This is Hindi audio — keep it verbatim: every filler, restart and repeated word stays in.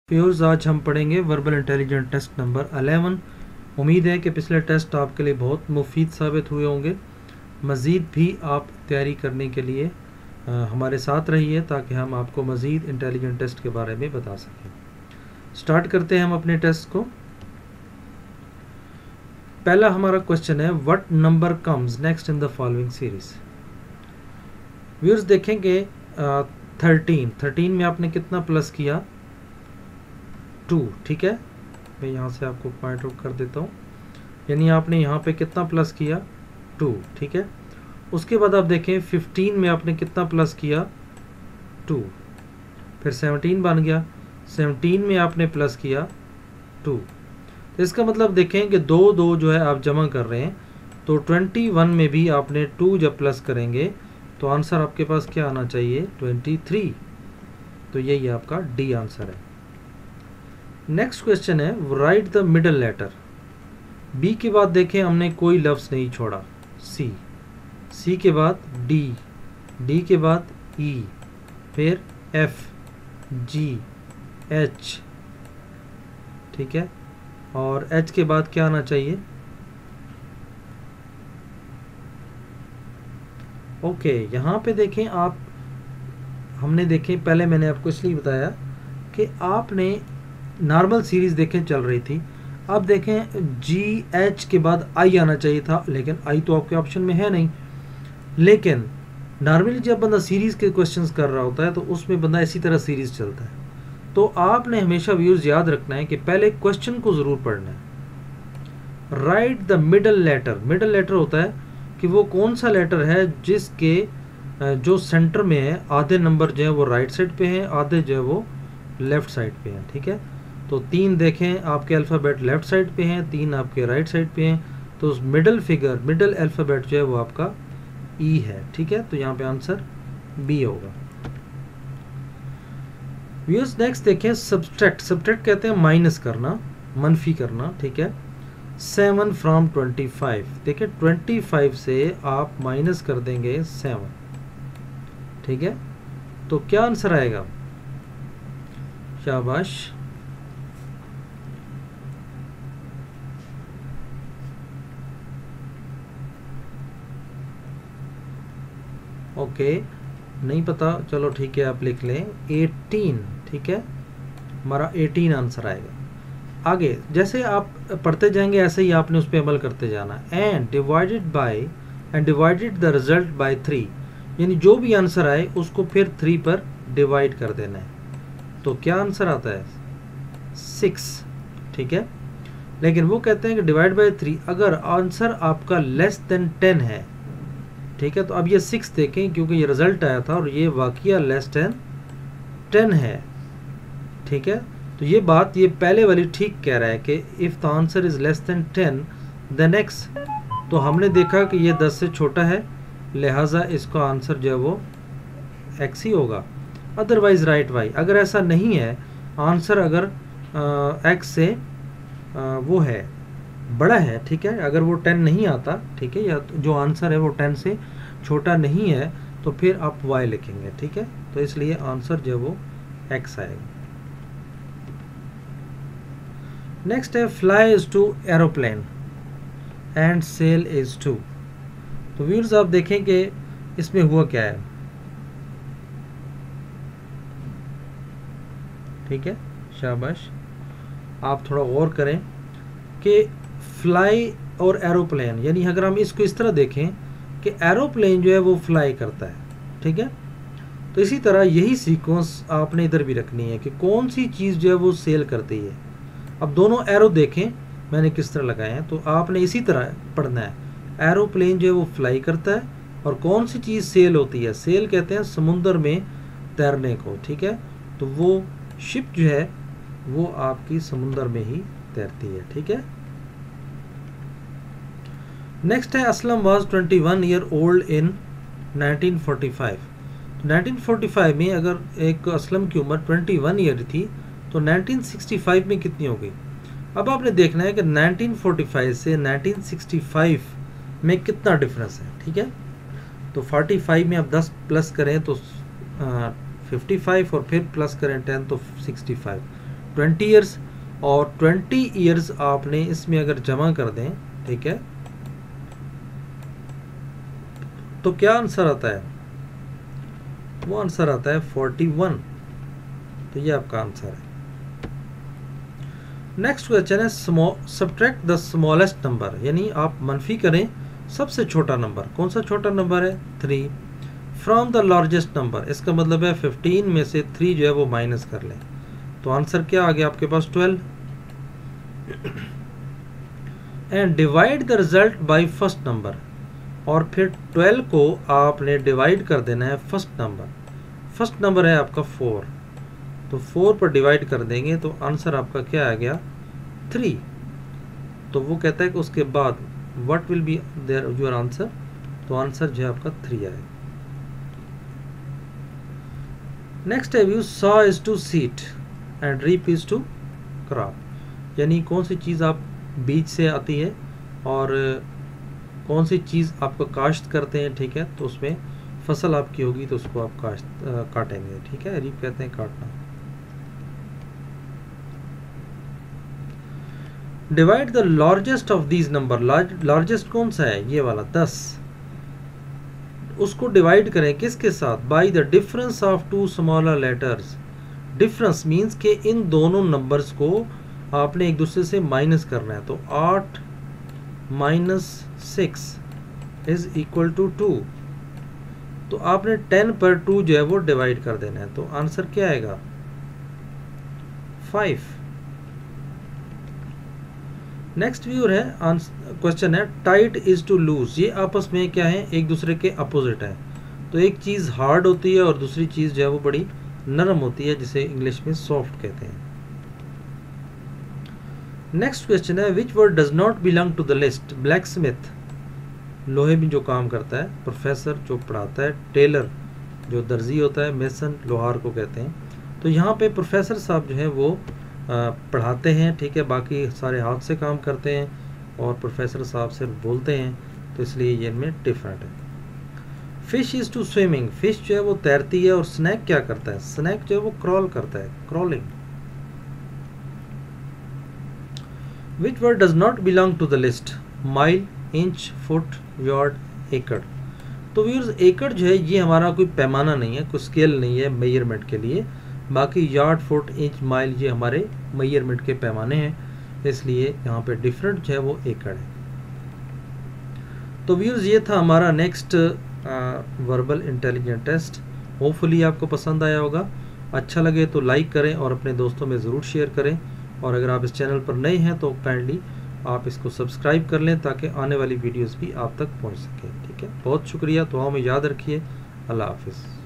व्यूअर्स, आज हम पढ़ेंगे verbal intelligence test number eleven. उम्मीद है कि पिछले टेस्ट आपके लिए बहुत मुफीद साबित हुए होंगे। मज़ीद भी आप तैयारी करने के लिए आ, हमारे साथ रहिए ताकि हम आपको मज़ीद इंटेलिजेंट टेस्ट के बारे में बता सकें। स्टार्ट करते हैं हम अपने टेस्ट को। पहला हमारा क्वेश्चन है, what number comes next in the following series. Viewers देखेंगे थर्टीन थर्टीन में आपने कितना प्लस किया, टू। ठीक है, मैं यहाँ से आपको पॉइंट आउट कर देता हूँ। यानी आपने यहाँ पे कितना प्लस किया, टू। ठीक है, उसके बाद आप देखें फिफ्टीन में आपने कितना प्लस किया, टू। फिर सेवनटीन बन गया, सेवनटीन में आपने प्लस किया, टू। तो इसका मतलब देखें कि दो दो जो है आप जमा कर रहे हैं, तो ट्वेंटी वन में भी आपने टू जब प्लस करेंगे तो आंसर आपके पास क्या आना चाहिए, ट्वेंटी थ्री। तो यही आपका डी आंसर है। नेक्स्ट क्वेश्चन है, write the middle letter. B के बाद देखें हमने कोई लफ्ज़ नहीं छोड़ा, सी। सी के बाद डी, डी के बाद ई, फिर एफ, जी, एच। ठीक है, और एच के बाद क्या आना चाहिए, ओके। यहाँ पे देखें आप, हमने देखें पहले मैंने आपको इसलिए बताया कि आपने नॉर्मल सीरीज देखें चल रही थी। अब देखें जी एच के बाद आई आना चाहिए था, लेकिन आई तो आपके ऑप्शन में है नहीं। लेकिन नॉर्मली जब बंदा सीरीज के क्वेश्चंस कर रहा होता है तो उसमें बंदा इसी तरह सीरीज चलता है। तो आपने हमेशा व्यूज याद रखना है कि पहले क्वेश्चन को ज़रूर पढ़ना है। Write the middle letter. Middle letter होता है कि वो कौन सा लेटर है जिसके जो सेंटर में है, आधे नंबर जो है वो राइट साइड पे हैं, आधे जो है वो लेफ्ट साइड पे हैं। ठीक है, तो तीन देखें आपके अल्फ़ाबेट लेफ्ट साइड पे हैं, तीन आपके राइट साइड पे हैं, तो उस मिडल फिगर, मिडल अल्फ़ाबेट जो है वो आपका ई है। ठीक है, तो यहाँ पे आंसर बी होगा। व्यूअर्स नेक्स्ट देखें, सब्सट्रैक्ट। सब्सट्रैक्ट कहते हैं माइनस करना, मनफी करना। ठीक है, सेवन फ्रॉम ट्वेंटी फाइव। देखिए ट्वेंटी फाइव से आप माइनस कर देंगे सेवन। ठीक है, तो क्या आंसर आएगा, शाबाश। ओके, नहीं पता, चलो ठीक है आप लिख लें एटीन। ठीक है, हमारा एटीन आंसर आएगा। आगे जैसे आप पढ़ते जाएंगे ऐसे ही आपने उस पर अमल करते जाना। And divided by, and divided the result by three. यानी जो भी आंसर आए उसको फिर थ्री पर डिवाइड कर देना है। तो क्या आंसर आता है, सिक्स। ठीक है, लेकिन वो कहते हैं कि डिवाइड बाय थ्री, अगर आंसर आपका लेस देन टेन है। ठीक है, तो अब ये सिक्स देखें क्योंकि ये रिजल्ट आया था और ये वाकया लेस देन टेन है। ठीक है, तो ये बात, ये पहले वाली ठीक कह रहा है कि if the answer is less than ten then X. तो हमने देखा कि ये दस से छोटा है, लिहाजा इसका आंसर जो है वो एक्स ही होगा। Otherwise write Y. अगर ऐसा नहीं है, आंसर अगर एक्स से आ, वो है, बड़ा है। ठीक है, अगर वो टेन नहीं आता, ठीक है, या जो आंसर है वो टेन से छोटा नहीं है, तो फिर आप वाई लिखेंगे। ठीक है, तो इसलिए आंसर जो है वो एक्स आएगा। नेक्स्ट है, fly is to aeroplane and sail is to. तो व्यूअर्स आप देखें कि इसमें हुआ क्या है। ठीक है, शाबाश, आप थोड़ा गौर करें कि फ्लाई और एरोप्लेन, यानी अगर हम इसको इस तरह देखें कि एरोप्लेन जो है वो फ्लाई करता है। ठीक है, तो इसी तरह यही सीक्वेंस आपने इधर भी रखनी है कि कौन सी चीज़ जो है वो सेल करती है। अब दोनों एरो देखें मैंने किस तरह लगाए हैं, तो आपने इसी तरह पढ़ना है। एरोप्लेन जो है वो फ्लाई करता है, और कौन सी चीज़ सेल होती है, सेल कहते हैं समुंदर में तैरने को। ठीक है, तो वो शिप जो है वो आपकी समुंदर में ही तैरती है। ठीक है, नेक्स्ट है, Aslam was twenty one year old in nineteen forty five. Nineteen forty five में अगर एक असलम की उम्र ट्वेंटी वन ईयर थी तो नाइनटीन सिक्सटी फाइव में कितनी हो गई। अब आपने देखना है कि नाइनटीन फोर्टी फाइव से नाइनटीन सिक्सटी फाइव में कितना डिफरेंस है। ठीक है, तो फोर्टी फाइव में आप टेन प्लस करें तो फिफ्टी फाइव, और फिर प्लस करें टेन तो सिक्सटी फाइव। ट्वेंटी ईयर्स, और ट्वेंटी ईयर्स आपने इसमें अगर जमा कर दें, ठीक है, तो क्या आंसर आता है? वो आंसर आता है फोर्टी वन। तो ये आपका आंसर है। नेक्स्ट क्वेश्चन है सब्ट्रैक्ट द स्मॉलेस्ट नंबर, यानी आप मनफी करें सबसे छोटा नंबर। कौन सा छोटा नंबर है? Three, from the largest number. इसका मतलब है फिफ्टीन में से थ्री जो है वो माइनस कर लें। तो आंसर क्या आ गया आपके पास? Twelve. And divide the result by first number, और फिर ट्वेल्व को आपने डिवाइड कर देना है फर्स्ट नंबर। फर्स्ट नंबर है आपका फोर, तो फोर पर डिवाइड कर देंगे तो आंसर आपका क्या आ गया? थ्री। तो वो कहता है कि उसके बाद what will be there your answer, तो आंसर जो है आपका थ्री आएगा। नेक्स्ट है view sow is to seed and reap is to crop, यानी कौन सी चीज़ आप बीज से आती है और कौन सी चीज़ आपको काश्त करते हैं, ठीक है, तो उसमें फसल आपकी होगी तो उसको आप काश्त काटेंगे, ठीक है। रीप कहते हैं काटना। Divide the largest of these number, largest कौन सा है? ये वाला दस। उसको डिवाइड करें किसके साथ? By the difference of two smaller letters. Difference means के इन दोनों नंबर्स को आपने एक दूसरे से माइनस करना है। तो आठ minus six is equal to two. तो आपने टेन पर टू जो है वो डिवाइड कर देना है। तो आंसर क्या आएगा? फाइव। नेक्स्ट व्यूअर है क्वेश्चन है टाइट इज टू लूज। ये आपस में क्या है? एक दूसरे के अपोजिट है। तो एक चीज़ हार्ड होती है और दूसरी चीज़ जो है वो बड़ी नरम होती है, जिसे इंग्लिश में सॉफ्ट कहते हैं। नेक्स्ट क्वेश्चन है which word does not belong to the list? Blacksmith लोहे में जो काम करता है, प्रोफेसर जो पढ़ाता है, टेलर जो दर्जी होता है, मेसन लोहार को कहते हैं। तो यहाँ पे प्रोफेसर साहब जो है वो पढ़ाते हैं, ठीक है, बाकी सारे हाथ से काम करते हैं और प्रोफेसर साहब सिर्फ बोलते हैं, तो इसलिए ये इनमें डिफरेंट है। Fish is to swimming, fish जो है वो तैरती है और स्नैक क्या करता है? स्नैक जो है वो क्रॉल करता है, crawling. Which word does not belong to the list? Mile, inch, foot, yard, acre. तो व्यूअर्स एकड़ जो है ये हमारा कोई पैमाना नहीं है, कोई स्केल नहीं है मेजरमेंट के लिए। बाकी यार्ड, फुट, इंच, माइल ये हमारे मेजरमेंट के पैमाने हैं, इसलिए यहाँ पे डिफरेंट जो है वो एकड़ है। तो व्यूअर्स ये था हमारा next verbal intelligence test. Hopefully आपको पसंद आया होगा। अच्छा लगे तो लाइक करें और अपने दोस्तों में ज़रूर शेयर करें, और अगर आप इस चैनल पर नए हैं तो काइंडली आप इसको सब्सक्राइब कर लें ताकि आने वाली वीडियोस भी आप तक पहुंच सकें, ठीक है। बहुत शुक्रिया, दुआओं में याद रखिए। अल्लाह हाफिज़।